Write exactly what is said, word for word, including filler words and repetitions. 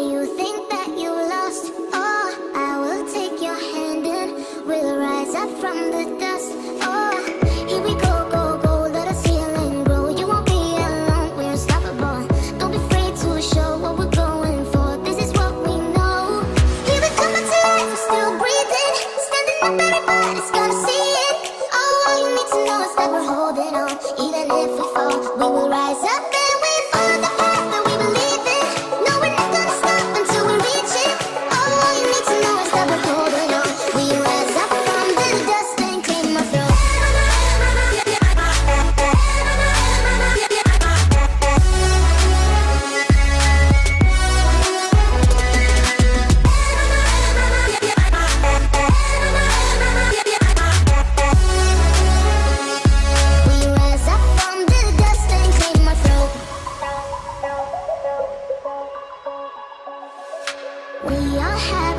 you think that you lost? Oh, I will take your hand and we'll rise up from the dust. Oh, here we go, go, go, let us heal and grow. You won't be alone, we're unstoppable. Don't be afraid to show what we're going for. This is what we know. Here we come back to life, we're still breathing. Standing up, everybody's gonna see it. Oh, all you need to know is that we're holding on. Even if we fall, we will rise up and we follow the path that we believe in. No, we're not gonna stop until we reach it. Oh, all you need to know is that we're holding on. We rise up from the dust and claim our throne. We rise up from the dust and claim our throne. We all have